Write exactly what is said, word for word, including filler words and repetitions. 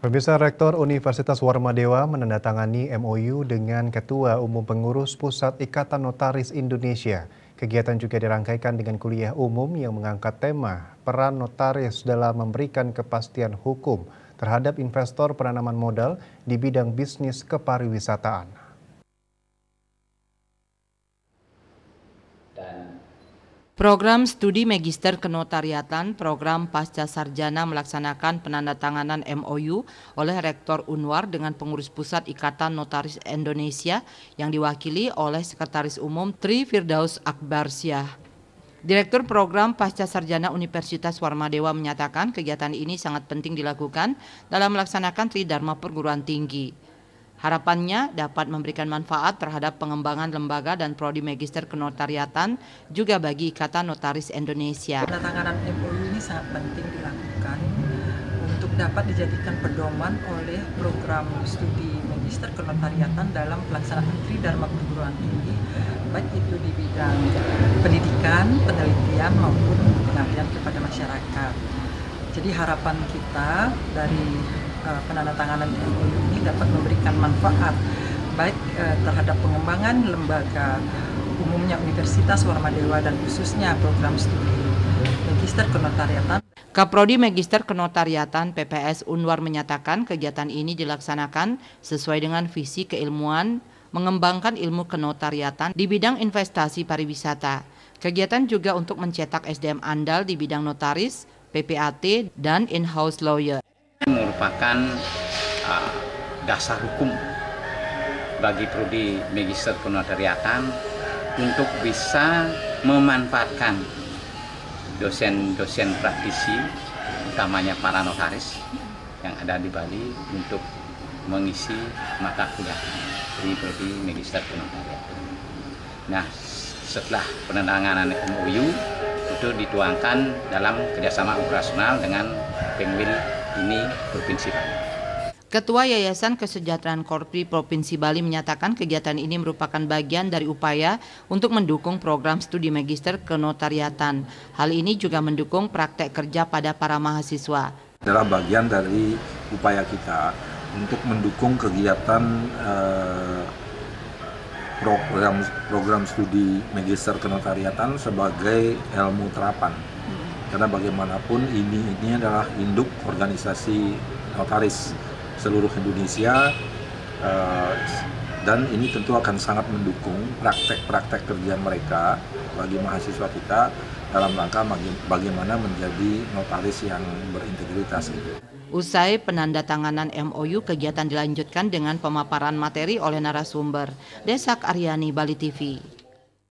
Pemirsa, Rektor Universitas Warmadewa menandatangani M O U dengan Ketua Umum Pengurus Pusat Ikatan Notaris Indonesia. Kegiatan juga dirangkaikan dengan kuliah umum yang mengangkat tema peran notaris dalam memberikan kepastian hukum terhadap investor penanaman modal di bidang bisnis kepariwisataan. Program Studi Magister Kenotariatan Program Pasca Sarjana melaksanakan penandatanganan M O U oleh Rektor Unwar dengan pengurus pusat Ikatan Notaris Indonesia yang diwakili oleh Sekretaris Umum Tri Firdaus Akbarsyah. Direktur Program Pasca Sarjana Universitas Warmadewa menyatakan kegiatan ini sangat penting dilakukan dalam melaksanakan Tridharma Perguruan Tinggi. Harapannya dapat memberikan manfaat terhadap pengembangan lembaga dan prodi magister kenotariatan juga bagi Ikatan Notaris Indonesia. Penandatanganan M O U ini sangat penting dilakukan untuk dapat dijadikan pedoman oleh program studi magister kenotariatan dalam pelaksanaan Tridharma Perguruan Tinggi, baik itu di bidang pendidikan, penelitian maupun pengabdian kepada masyarakat. Jadi harapan kita dari uh, penandatanganan M O U ini dapat memberikan manfaat baik uh, terhadap pengembangan lembaga umumnya Universitas Warmadewa dan khususnya program studi Magister Kenotariatan. Kaprodi Magister Kenotariatan P P S Unwar menyatakan kegiatan ini dilaksanakan sesuai dengan visi keilmuan mengembangkan ilmu kenotariatan di bidang investasi pariwisata. Kegiatan juga untuk mencetak S D M andal di bidang notaris, P P A T, dan in-house lawyer. Merupakan uh, dasar hukum bagi prodi Magister Kenotariatan untuk bisa memanfaatkan dosen-dosen praktisi, utamanya para notaris yang ada di Bali untuk mengisi mata kuliah di prodi Magister Kenotariatan. Nah, setelah penandatanganan M O U itu dituangkan dalam kerjasama operasional dengan Pengwil ini Provinsi Bali. Ketua Yayasan Kesejahteraan Korpri Provinsi Bali menyatakan kegiatan ini merupakan bagian dari upaya untuk mendukung program studi magister kenotariatan. Hal ini juga mendukung praktek kerja pada para mahasiswa. Adalah bagian dari upaya kita untuk mendukung kegiatan eh, program program studi magister kenotariatan sebagai ilmu terapan. Karena bagaimanapun ini ini adalah induk organisasi notaris seluruh Indonesia, uh, dan ini tentu akan sangat mendukung praktek-praktek kerja mereka bagi mahasiswa kita dalam rangka bagaimana menjadi notaris yang berintegritas. Usai penandatanganan M O U, kegiatan dilanjutkan dengan pemaparan materi oleh narasumber. Desak Aryani, Bali T V.